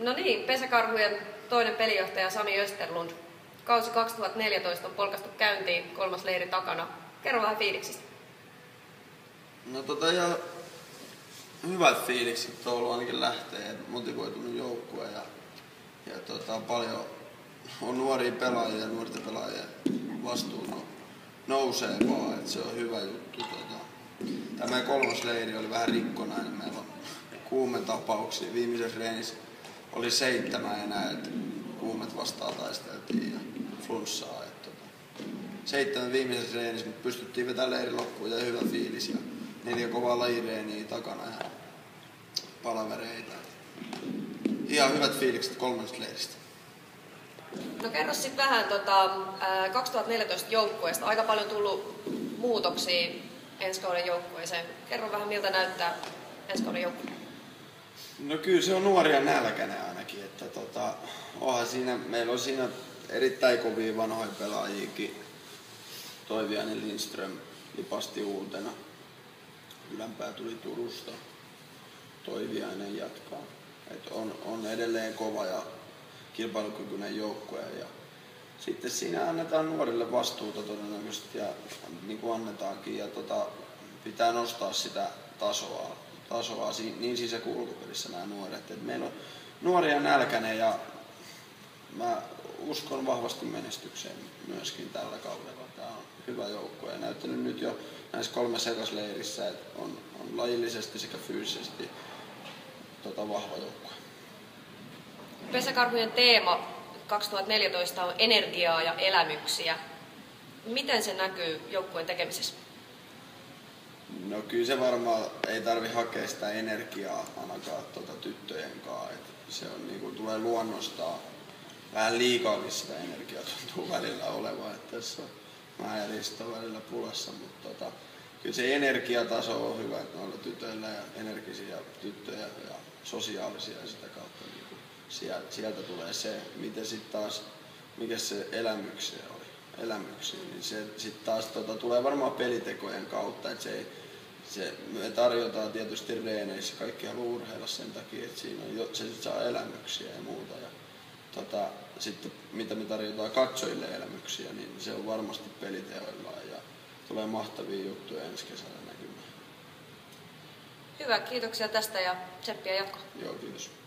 No niin, Pesäkarhujen toinen pelijohtaja Sami Österlund. Kausi 2014 on polkastu käyntiin, 3. leiri takana. Kerro vähän fiiliksistä. No ihan hyvät fiilikset on ollut ainakin lähtee, motivoitunut joukkue ja paljon on nuoria pelaajia ja nuorten pelaajia vastuu nousee vaan, että se on hyvä juttu. Tämä meidän 3. leiri oli vähän rikkonainen, meillä on kuumetapauksia. Viimeisessä reenissä oli 7 enää, että kuumet vastaan taisteltiin ja flunssaa. 7 viimeisessä reenissä, mutta pystyttiin vetämään leiri loppuun ja hyvä fiilis ja 4 kovaa lajireeniä takana ja palavereita. Ihan hyvät fiilikset 3. leiristä. No kerro sitten vähän 2014 joukkueesta. Aika paljon tullut muutoksia ensi kauden joukkueeseen. Kerro vähän miltä näyttää ensi kauden joukkue. No kyllä se on nuoria nälkäinen ainakin. Että meillä on siinä erittäin kovia vanhoja pelaajiakin. Toiviainen Lindström lipasti uutena. Ylänpää tuli Turusta. Toiviainen jatkaa. On edelleen kova ja kilpailukykyinen joukkue. Ja sitten siinä annetaan nuorille vastuuta todennäköisesti ja niin kuin annetaankin. Ja pitää nostaa sitä tasoa niin sisä- kuin ulkopelissä nämä nuoret. Et meillä on nuoria nälkäinen ja mä uskon vahvasti menestykseen myöskin tällä kaudella. Tämä on hyvä joukkue ja näyttänyt nyt jo näissä 3 sekasleirissä, että on lajillisesti sekä fyysisesti vahva joukkue. Pesäkarhujen teema 2014 on energiaa ja elämyksiä. Miten se näkyy joukkueen tekemisessä? No kyllä se varmaan ei tarvi hakea sitä energiaa ainakaan tyttöjen kanssa. Se on niinku tulee luonnostaan. Vähän liikaakin sitä energiaa tuntuu välillä olevan, että tässä mä ja Risto välillä pulassa, mutta kyllä se energiataso on hyvä, että noilla tytöillä ja energisiä tyttöjä ja sosiaalisia ja sitä kautta niin sieltä tulee se, miten sitten taas, mikä se elämyksiä niin se sitten taas tulee varmaan pelitekojen kautta, että me tarjotaan tietysti reeneissä, kaikki haluaa urheilla sen takia, että siinä on se saa elämyksiä ja muuta. Ja sitten mitä me tarjotaan katsojille elämyksiä, niin se on varmasti peliteoillaan ja tulee mahtavia juttuja ensi kesällä näkymään. Hyvä, kiitoksia tästä ja tseppiä jatkoa. Joo, kiitos.